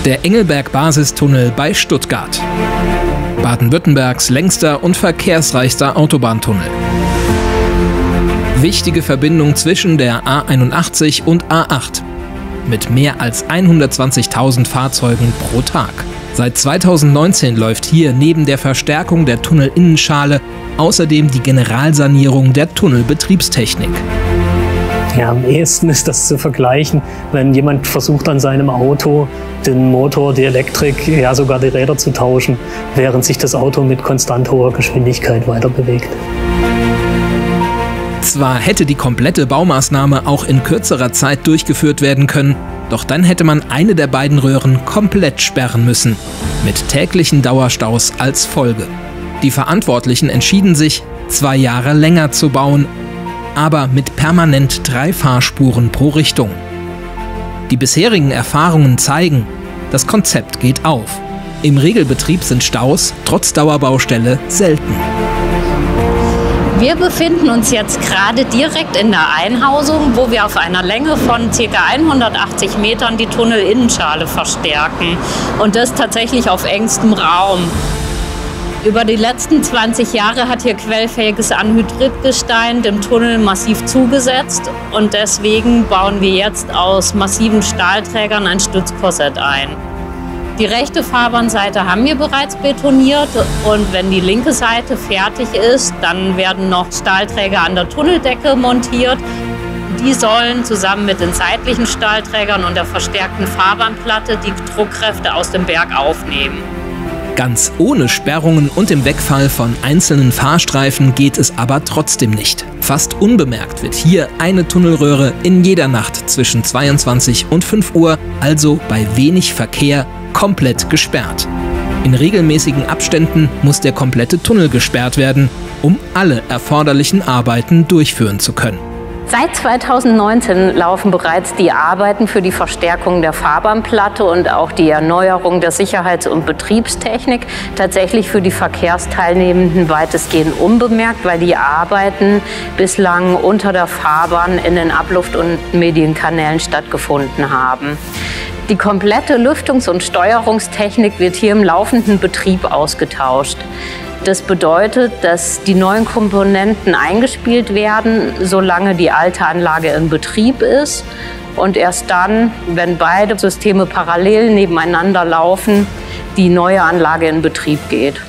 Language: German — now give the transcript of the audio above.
Der Engelberg-Basistunnel bei Stuttgart. Baden-Württembergs längster und verkehrsreichster Autobahntunnel. Wichtige Verbindung zwischen der A81 und A8. Mit mehr als 120.000 Fahrzeugen pro Tag. Seit 2019 läuft hier neben der Verstärkung der Tunnelinnenschale außerdem die Generalsanierung der Tunnelbetriebstechnik. Ja, am ehesten ist das zu vergleichen, wenn jemand versucht an seinem Auto den Motor, die Elektrik, ja sogar die Räder zu tauschen, während sich das Auto mit konstant hoher Geschwindigkeit weiter bewegt. Zwar hätte die komplette Baumaßnahme auch in kürzerer Zeit durchgeführt werden können, doch dann hätte man eine der beiden Röhren komplett sperren müssen, mit täglichen Dauerstaus als Folge. Die Verantwortlichen entschieden sich, 2 Jahre länger zu bauen, aber mit permanent 3 Fahrspuren pro Richtung. Die bisherigen Erfahrungen zeigen, das Konzept geht auf. Im Regelbetrieb sind Staus trotz Dauerbaustelle selten. Wir befinden uns jetzt gerade direkt in der Einhausung, wo wir auf einer Länge von ca. 180 Metern die Tunnelinnenschale verstärken. Und das tatsächlich auf engstem Raum. Über die letzten 20 Jahre hat hier quellfähiges Anhydritgestein dem Tunnel massiv zugesetzt. Und deswegen bauen wir jetzt aus massiven Stahlträgern ein Stützkorsett ein. Die rechte Fahrbahnseite haben wir bereits betoniert und wenn die linke Seite fertig ist, dann werden noch Stahlträger an der Tunneldecke montiert. Die sollen zusammen mit den seitlichen Stahlträgern und der verstärkten Fahrbahnplatte die Druckkräfte aus dem Berg aufnehmen. Ganz ohne Sperrungen und dem Wegfall von einzelnen Fahrstreifen geht es aber trotzdem nicht. Fast unbemerkt wird hier eine Tunnelröhre in jeder Nacht zwischen 22 und 5 Uhr, also bei wenig Verkehr, komplett gesperrt. In regelmäßigen Abständen muss der komplette Tunnel gesperrt werden, um alle erforderlichen Arbeiten durchführen zu können. Seit 2019 laufen bereits die Arbeiten für die Verstärkung der Fahrbahnplatte und auch die Erneuerung der Sicherheits- und Betriebstechnik tatsächlich für die Verkehrsteilnehmenden weitestgehend unbemerkt, weil die Arbeiten bislang unter der Fahrbahn in den Abluft- und Medienkanälen stattgefunden haben. Die komplette Lüftungs- und Steuerungstechnik wird hier im laufenden Betrieb ausgetauscht. Das bedeutet, dass die neuen Komponenten eingespielt werden, solange die alte Anlage in Betrieb ist. Und erst dann, wenn beide Systeme parallel nebeneinander laufen, die neue Anlage in Betrieb geht.